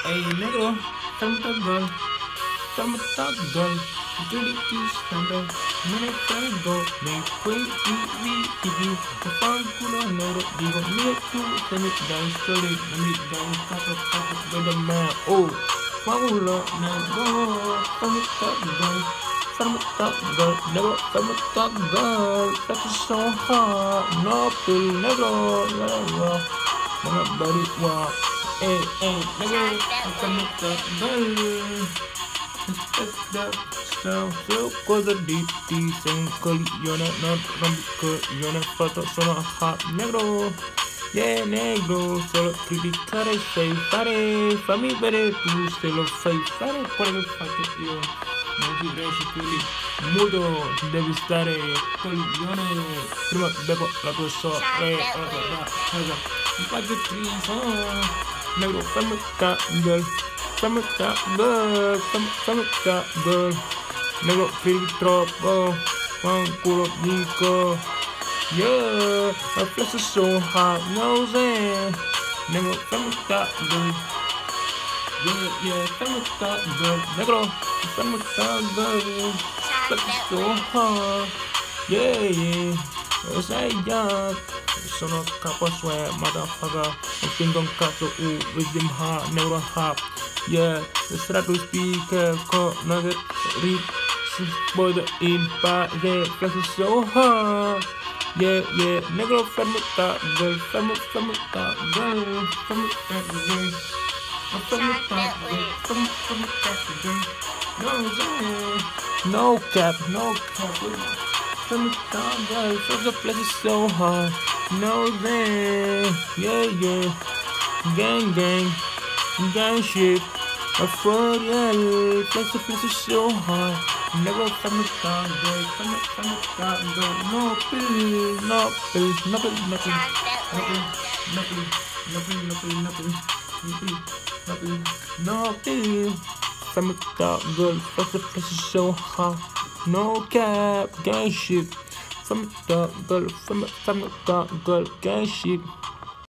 Hey negro, estamos tagal, jadi kisah mene traigo, me fui y kapag kulo negro, digo mire tú, se me dan soli, me dan kato beda man, oh, magulo negro, estamos tagal, negro, estamos tagal, that's so hard, no pill negro, la mga bari wa. Hey, negro, estamos tagal. Step down, feel cosa di sen coglione, non coglione, fatto sono hot negro. Yeah, negro, solo criticare sei fammi vedere tu se lo fai fare quello che faccio io. Non ti riesci quindi muto, devi stare coglione. Prima bevo la tua sorella, mi faccio triste, negro, fammi girl. Fammi girl, negro feel troppo, fanculo dico, yeah, my flesh is so hot, no say, negro fammi girl, yeah, fammi girl, negro fammi girl, flesh is so hot, yeah, sai già, sono capo sweat, motherfucker, non tengo un cazzo, with them hot, negro hot. Yeah, the 100 speaker, nugget, read, boy the impact, yeah, flex is so hard. Yeah, negro, family that girl, family that girl, family that girl, family that girl, no cap, family that girl, the flex is so hard. No way, yeah, gang shit. I thought, yeah, flex is so hard. Never family that girl, no pill, nothing, no pill. Family that girl, flex is so hard. No cap, gang shit. Family that girl, gang shit.